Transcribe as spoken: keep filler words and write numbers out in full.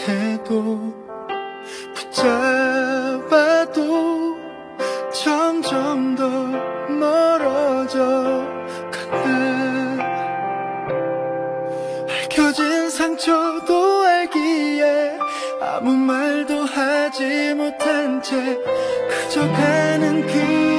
곁에도 붙잡아도 점점 더 멀어져 가네. 얽혀진 상처도 알기에 아무 말도 하지 못한 채 그저 가는 길